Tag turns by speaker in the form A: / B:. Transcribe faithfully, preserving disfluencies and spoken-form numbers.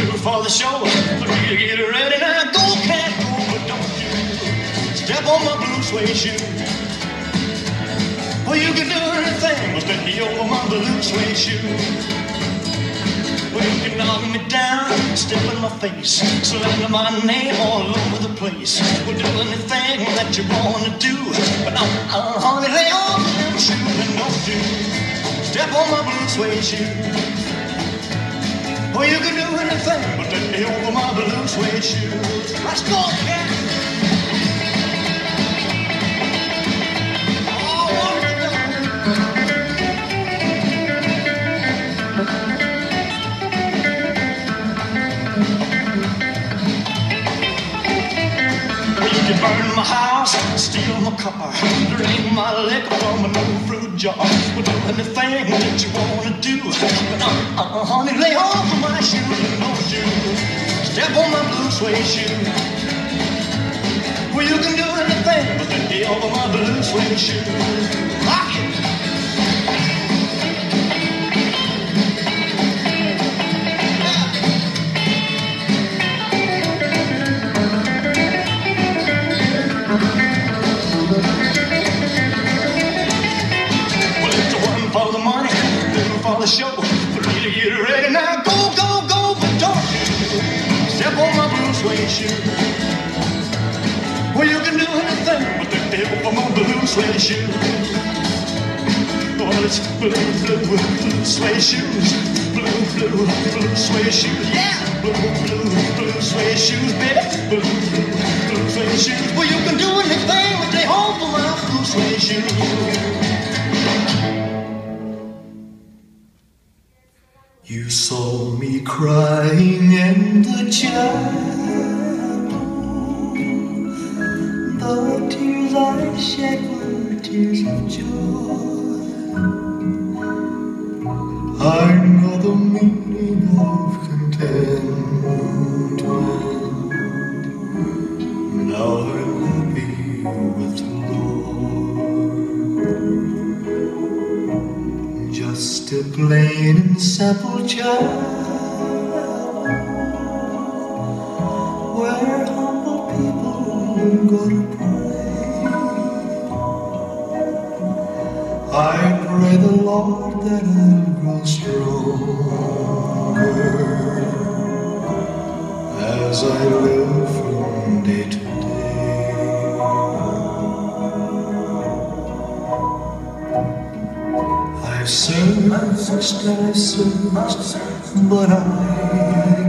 A: do it for the show. But you get ready now, go, cat, go, but don't you step on my blue suede shoe. Well, you can do anything but bend me over my blue suede shoe. Well, you can knock me down, step in my face, slander my name all over the place. We'll do anything that you want to do, but now, uh, honey, lay off them shoes and don't you step on my blue suede shoe. Well, you can do anything but bend me over my blue suede shoe. Let's go, cat. Burn my house, steal my car, drain my liquor from an old fruit jar. We'll do anything that you want to do, but uh, uh, honey, lay off of my shoes and don't you step on my blue suede shoe. Well, you can do anything but let me over my blue suede shoe. Rock it! The show, for me to get ready now. Go, go, go, but don't you step on my blue suede shoe. Well, you can do anything but the devil for my blue suede shoe. Oh, it's blue, blue, blue suede shoes. Blue, blue, blue suede shoes. Yeah, blue, blue, blue suede shoes, baby. Blue, blue, blue suede shoes. Well, you can do anything but they hold for my blue suede shoes.
B: You saw me crying in the chapel. The tears I shed were tears of joy. I know the meaning of contentment. Now I'm happy with the Lord. Just a plain and simple child, where humble people go to pray. I pray the Lord that I'll grow stronger as I live from day to day. I've searched and I've searched, but I